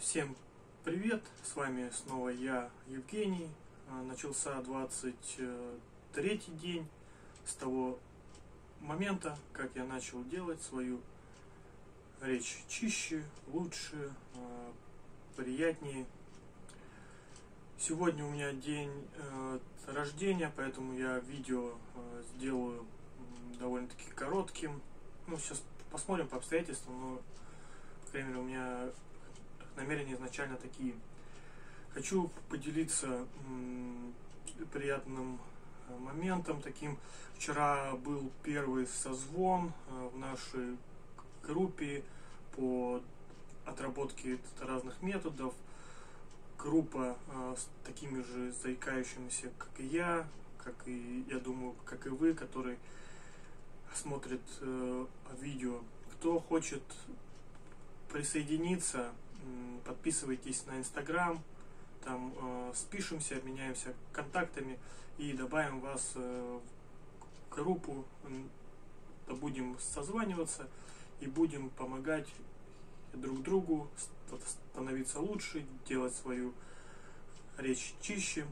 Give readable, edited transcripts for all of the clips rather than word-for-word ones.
Всем привет, с вами снова я, Евгений. Начался 23-й день с того момента, как я начал делать свою речь чище, лучше, приятнее. Сегодня у меня день рождения, поэтому я видео сделаю довольно-таки коротким. Ну, сейчас посмотрим по обстоятельствам, но, по крайней мере, у меня намерения изначально такие. Хочу поделиться приятным моментом таким. Вчера был первый созвон в нашей группе по отработке разных методов. Группа с такими же заикающимися, как и я думаю, как и вы, которые смотрят видео. Кто хочет присоединиться, подписывайтесь на Инстаграм, там спишемся, обменяемся контактами и добавим вас в группу, будем созваниваться и будем помогать друг другу становиться лучше, делать свою речь чище.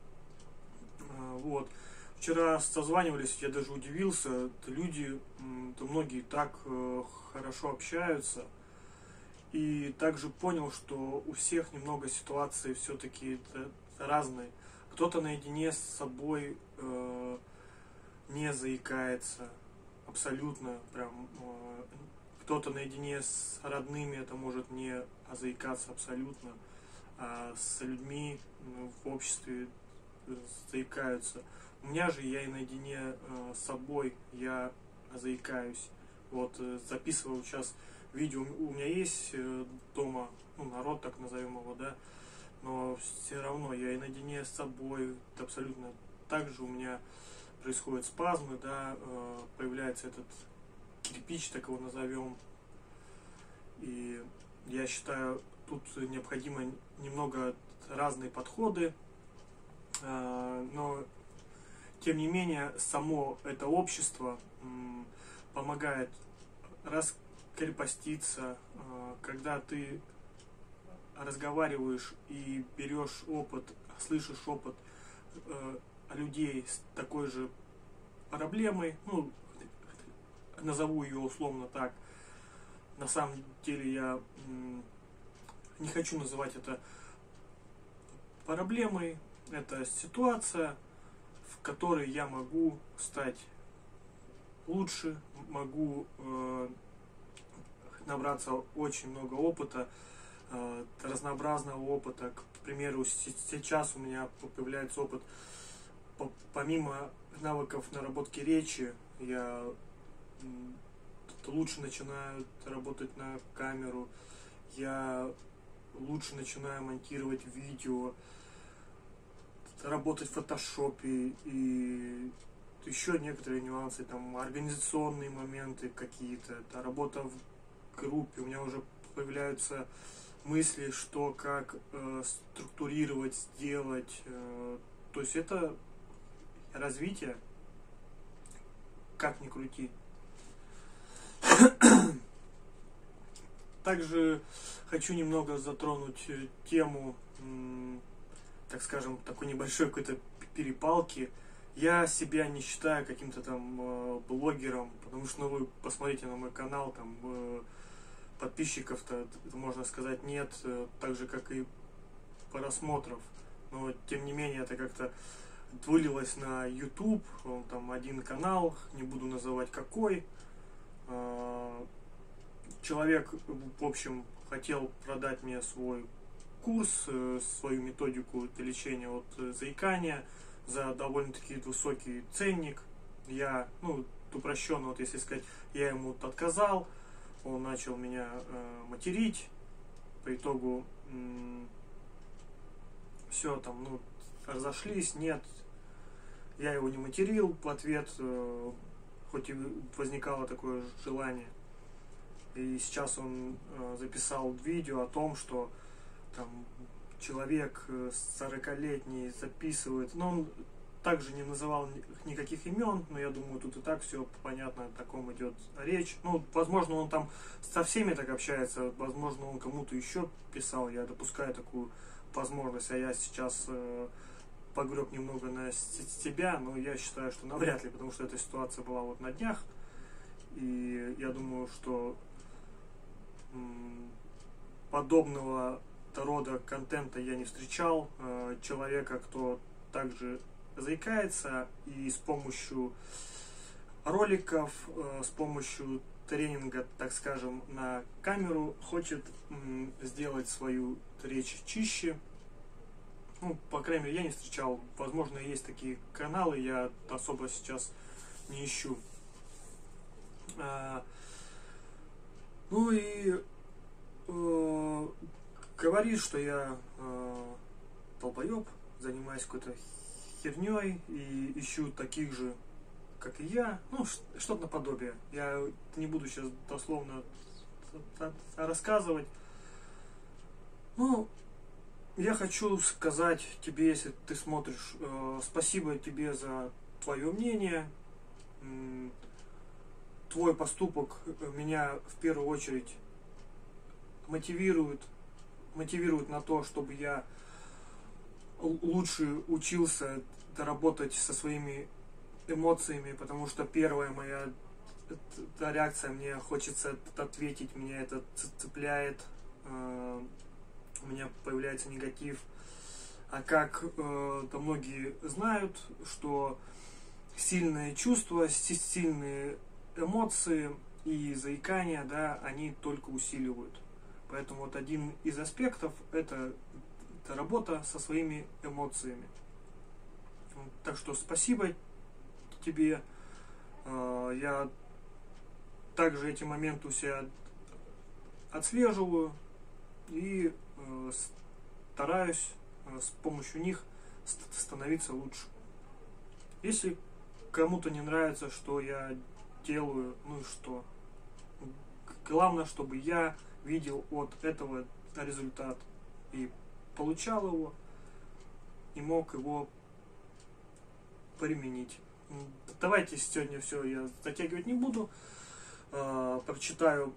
Вот. Вчера созванивались, я даже удивился, люди, многие так хорошо общаются. И также понял, что у всех немного ситуации все-таки разные. Кто-то наедине с собой не заикается абсолютно, прям. Кто-то наедине с родными это может не заикаться абсолютно, а с людьми в обществе заикаются. У меня же я и наедине с собой я заикаюсь. Вот записываю сейчас видео, у меня есть дома, народ, так назовем его, да, но все равно я и наедине с собой, абсолютно так же у меня происходят спазмы, да, появляется этот кирпич, так его назовем, и я считаю, тут необходимо немного разные подходы, но тем не менее само это общество помогает раскрепоститься, когда ты разговариваешь и берешь опыт, слышишь опыт людей с такой же проблемой, назову ее условно так. На самом деле я не хочу называть это проблемой, это ситуация, в которой я могу стать лучше, могу набраться очень много опыта, разнообразного опыта. К примеру, сейчас у меня появляется опыт, помимо навыков наработки речи, я лучше начинаю работать на камеру, я лучше начинаю монтировать видео, работать в фотошопе и еще некоторые нюансы, там организационные моменты какие-то, это работа в группе, у меня уже появляются мысли, что как структурировать, сделать, то есть это развитие, как ни крути. Также хочу немного затронуть тему, так скажем, такой небольшой какой-то перепалки. Я себя не считаю каким-то там блогером, потому что, вы посмотрите на мой канал, там подписчиков-то, можно сказать, нет, так же, как и просмотров. Но, тем не менее, это как-то вылилось на YouTube, там один канал, не буду называть какой. Человек, в общем, хотел продать мне свой курс, свою методику лечения от заикания за довольно-таки высокий ценник. Я, упрощенно, вот если сказать, я ему отказал, он начал меня материть, по итогу все там, разошлись, нет, я его не материл в ответ, хоть и возникало такое желание. И сейчас он записал видео о том, что там человек 40-летний записывает, он также не называл никаких имен, но я думаю, тут и так все понятно, о таком идет речь. Ну, возможно, он там со всеми так общается, возможно, он кому-то еще писал, я допускаю такую возможность, а я сейчас погреб немного на себя, но я считаю, что навряд ли, потому что эта ситуация была вот на днях, и я думаю, что подобного рода контента я не встречал, человека, кто также заикается и с помощью роликов, с помощью тренинга, так скажем, на камеру хочет сделать свою речь чище. Ну, по крайней мере, я не встречал. Возможно, есть такие каналы, я особо сейчас не ищу. Ну и говорит, что я долбоеб, занимаюсь какой-то херней и ищу таких же, как и я. Ну, что-то наподобие. Я не буду сейчас дословно рассказывать. Ну, я хочу сказать тебе, если ты смотришь, спасибо тебе за твое мнение. Твой поступок меня в первую очередь мотивирует на то, чтобы я лучше учился работать со своими эмоциями, потому что первая моя реакция, мне хочется ответить, меня это цепляет, у меня появляется негатив. А как многие знают, что сильные чувства, сильные эмоции и заикания, да, они только усиливают. Поэтому вот один из аспектов это работа со своими эмоциями. Так что спасибо тебе. Я также эти моменты у себя отслеживаю и стараюсь с помощью них становиться лучше. Если кому-то не нравится, что я делаю, ну и что? Главное, чтобы я видел от этого результат и получал его, и мог его применить. Давайте сегодня все, я затягивать не буду. Прочитаю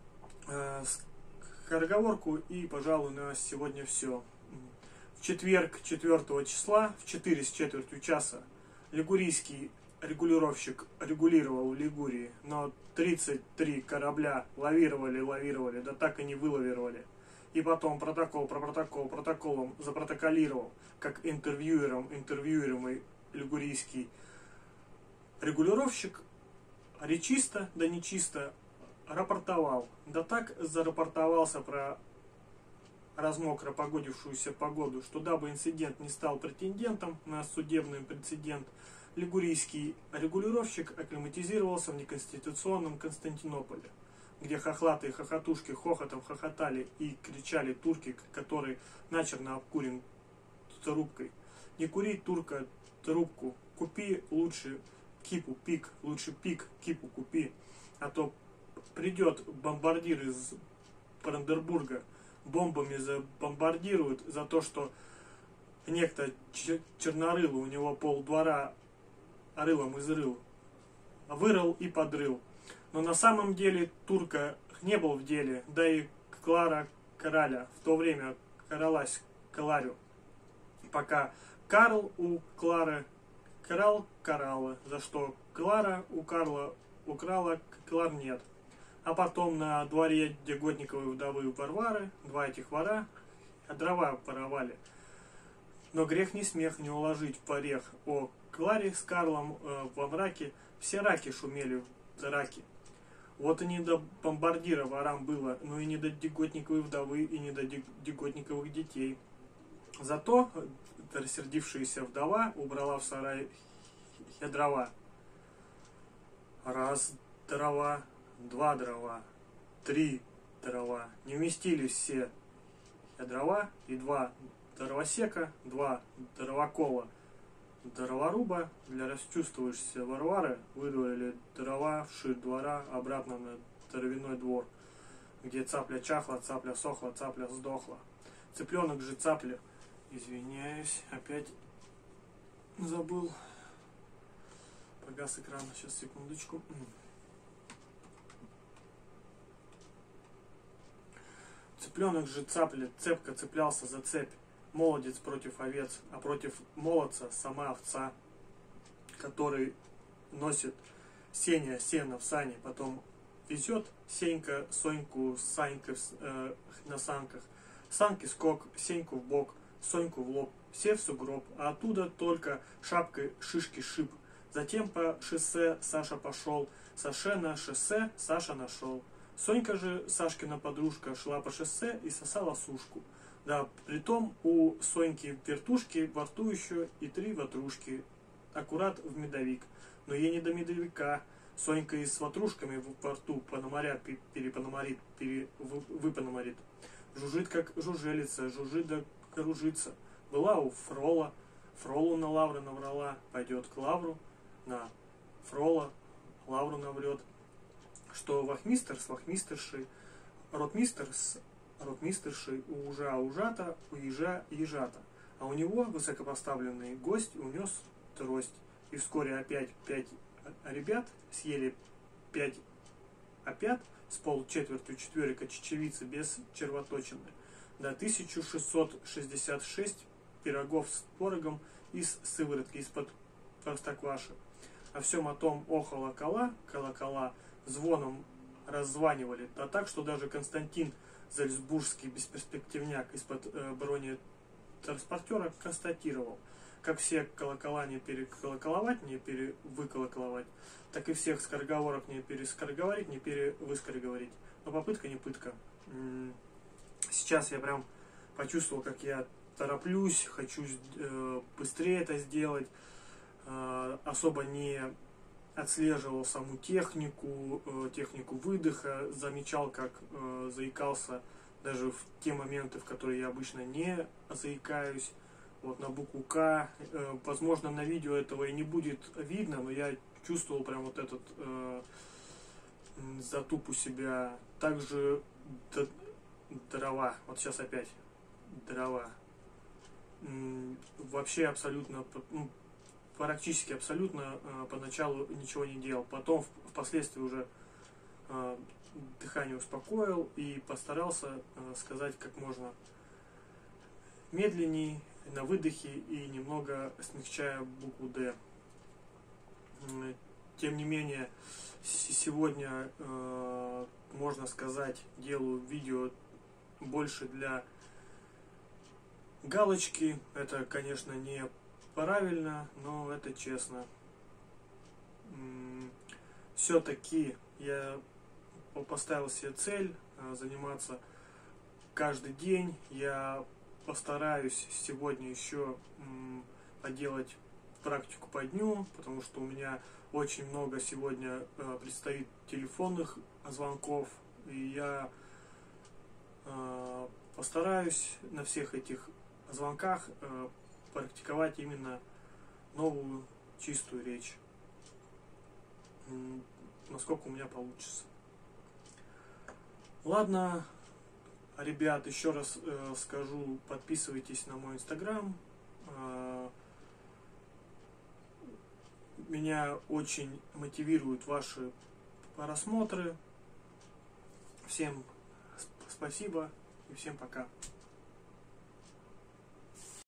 скороговорку и, пожалуй, на сегодня все. В четверг, 4 числа, в 4:15 часа лигурийский регулировщик регулировал в Лигурии, но 33 корабля лавировали, да так и не вылавировали. И потом протоколом запротоколировал, как интервьюируемый лигурийский регулировщик речисто, да нечисто рапортовал. Да так зарапортовался про размокро погодившуюся погоду, что дабы инцидент не стал претендентом на судебный прецедент, лигурийский регулировщик акклиматизировался в неконституционном Константинополе, где хохлатые хохотушки хохотом хохотали и кричали турки, который начерно обкурен трубкой. Не кури, турка, трубку, купи лучше кипу пик, лучше пик кипу купи, а то придет бомбардир из Бранденбурга, бомбами забомбардируют за то, что некто чернорылый у него полдвора рылом изрыл, вырыл и подрыл. Но на самом деле турка не был в деле, да и Клара Кораля в то время каралась Кларю, пока Карл у Клары крал Карала, за что Клара у Карла украла, Клар нет. А потом на дворе Деготниковой вдовы Варвары два этих вора дрова воровали. Но грех не смех не уложить в орех. О Кларе с Карлом во мраке все раки шумели в раке. Вот и не до бомбардира ворам было, но и не до Деготниковой вдовы, и не до Деготниковых детей. Зато рассердившаяся вдова убрала в сарай дрова. Раз дрова, два дрова, три дрова. Не вместились все дрова, и два дровосека, два дровокола. Дроворуба для расчувствующейся Варвары выдворили дрова вширь двора обратно на дровяной двор, где цапля чахла, цапля сохла, цапля сдохла. Цыпленок же цапля. Извиняюсь, опять забыл. Погас экран, сейчас, секундочку. Цыпленок же цепко цеплялся за цепь. Молодец против овец, а против молодца сама овца, который носит сено в сани, потом везет Сенька Соньку с Санькой на санках. Санки скок, Сеньку в бок, Соньку в лоб, все в сугроб, а оттуда только шапкой шишки шип. Затем по шоссе Саша пошел, Саше на шоссе Саша нашел. Сонька же, Сашкина подружка, шла по шоссе и сосала сушку. Да, притом у Соньки вертушки во рту еще и 3 ватрушки, аккурат в медовик. Но ей не до медовика. Сонька и с ватрушками во рту пономарят, выпономарит. Жужжит, как жужелица, жужжит да кружится. Была у Фрола, Фролу на лавры наврала, пойдет к лавру, на Фрола лавру наврет. Что вахмистр с вахмистершей, ротмистр с ротмистершей, у ужа ужата, у ежа ежата. А у него высокопоставленный гость унес трость. И вскоре опять 5 ребят съели 5 опят с полчетвертью четверика чечевицы без червоточины. До 1666 пирогов с творогом из сыворотки, из-под простокваши. О всем о том охала колокола, звоном раззванивали, а так, что даже Константин Зальцбургский бесперспективняк из-под бронетранспортера констатировал: как все колокола не переколоколовать, не перевыколоколовать, так и всех скороговорок не перескороговорить, не перевыскороговорить. Но попытка не пытка. Сейчас я прям почувствовал, как я тороплюсь, хочу быстрее это сделать. Особо не отслеживал саму технику выдоха, замечал, как заикался даже в те моменты, в которые я обычно не заикаюсь. Вот на букву К. Возможно, на видео этого и не будет видно, но я чувствовал прям вот этот затуп у себя. Также дрова. Вот сейчас опять дрова. Вообще абсолютно, практически абсолютно поначалу ничего не делал. Потом впоследствии уже дыхание успокоил и постарался сказать как можно медленней, на выдохе и немного смягчая букву Д. Тем не менее, сегодня, можно сказать, делаю видео больше для галочки. Это, конечно, не правильно, но это честно. Все-таки я поставил себе цель заниматься каждый день. Я постараюсь сегодня еще поделать практику по дню, потому что у меня очень много сегодня предстоит телефонных звонков, и я постараюсь на всех этих звонках практиковать именно новую чистую речь, насколько у меня получится. Ладно, ребят, еще раз скажу, подписывайтесь на мой инстаграм. Меня очень мотивируют ваши просмотры. Всем спасибо и всем пока.